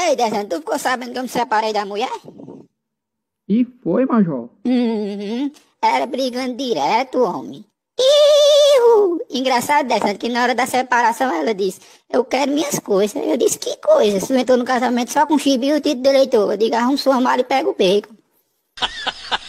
Ei, Desenho, tu ficou sabendo que eu me separei da mulher? E foi, Major. Era brigando direto, homem. Iu! Engraçado, Desenho, que na hora da separação ela disse, eu quero minhas coisas. Eu disse, que coisas? Tu entrou no casamento só com chibio e o título de eleitor. Eu digo, arruma sua mala e pega o beco.